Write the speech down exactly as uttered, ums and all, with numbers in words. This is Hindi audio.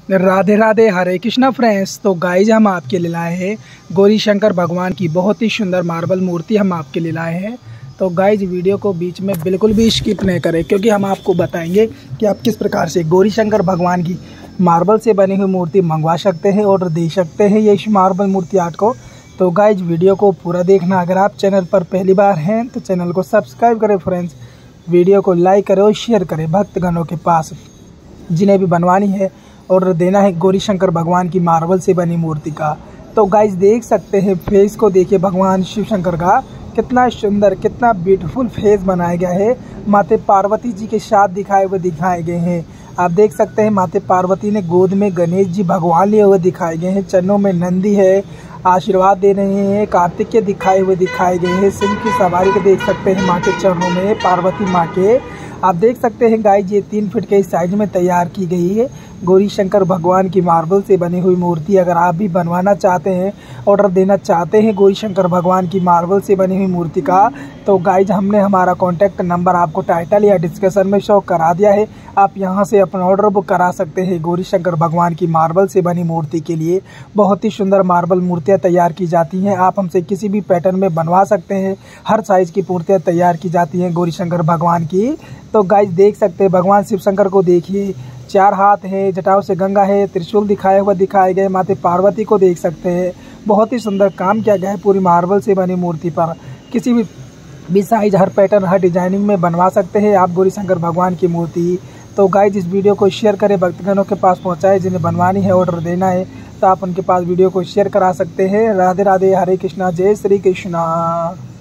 राधे राधे, हरे कृष्णा फ्रेंड्स। तो गाइज हम आपके लिए लाए हैं गौरी शंकर भगवान की बहुत ही सुंदर मार्बल मूर्ति हम आपके लिए लाए हैं। तो गाइज वीडियो को बीच में बिल्कुल भी स्किप नहीं करें, क्योंकि हम आपको बताएंगे कि आप किस प्रकार से गौरी शंकर भगवान की मार्बल से बनी हुई मूर्ति मंगवा सकते हैं, ऑर्डर दे सकते हैं ये इस मार्बल मूर्ति आर्ट को। तो गाइज वीडियो को पूरा देखना। अगर आप चैनल पर पहली बार हैं तो चैनल को सब्सक्राइब करें फ्रेंड्स, वीडियो को लाइक करें और शेयर करें भक्तगणों के पास जिन्हें भी बनवानी है, ऑर्डर देना है गौरी शंकर भगवान की मार्बल से बनी मूर्ति का। तो गाइस देख सकते हैं, फेस को देखिए भगवान शिव शंकर का कितना सुंदर, कितना ब्यूटीफुल फेस बनाया गया है। माते पार्वती जी के साथ दिखाए हुए दिखाए गए हैं। आप देख सकते हैं माते पार्वती ने गोद में गणेश जी भगवान लिए हुए दिखाए गए हैं, चरणों में नंदी है, आशीर्वाद दे रहे हैं। कार्तिकेय दिखाए हुए दिखाए गए हैं, सिंह की सवारी को देख सकते हैं माँ के चरणों में, पार्वती माँ के। आप देख सकते हैं गाइस ये तीन फीट के साइज में तैयार की गई है गौरी शंकर भगवान की मार्बल से बनी हुई मूर्ति। अगर आप भी बनवाना चाहते हैं, ऑर्डर देना चाहते हैं गौरी शंकर भगवान की मार्बल से बनी हुई मूर्ति का, तो गाइज हमने हमारा कॉन्टैक्ट नंबर आपको टाइटल या डिस्क्रिप्शन में शो करा दिया है। आप यहां से अपना ऑर्डर बुक करा सकते हैं गौरी शंकर भगवान की मार्बल से बनी मूर्ति के लिए। बहुत ही सुंदर मार्बल मूर्तियां तैयार की जाती हैं। आप हमसे किसी भी पैटर्न में बनवा सकते हैं, हर साइज की मूर्तियां तैयार की जाती हैं गौरी शंकर भगवान की। तो गाइज देख सकते हैं भगवान शिव शंकर को देखिए, चार हाथ है, जटाओं से गंगा है, त्रिशूल दिखाए हुआ दिखाए गए, माते पार्वती को देख सकते हैं। बहुत ही सुंदर काम किया गया है पूरी मार्बल से बनी मूर्ति पर। किसी भी भी साइज, हर पैटर्न, हर डिजाइनिंग में बनवा सकते हैं आप गौरी शंकर भगवान की मूर्ति। तो गाइज इस वीडियो को शेयर करें, भक्तगणों के पास पहुंचाए, जिन्हें बनवानी है, ऑर्डर देना है, तो आप उनके पास वीडियो को शेयर करा सकते हैं। राधे राधे, हरे कृष्णा, जय श्री कृष्णा।